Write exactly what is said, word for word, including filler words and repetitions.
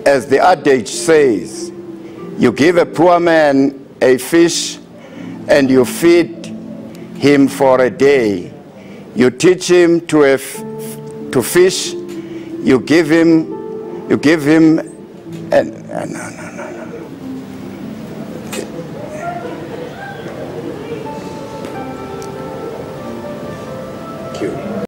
as the adage says, you give a poor man a fish and you feed him for a day. You teach him to, a f to fish, you give him, you give him, and, uh, no, no.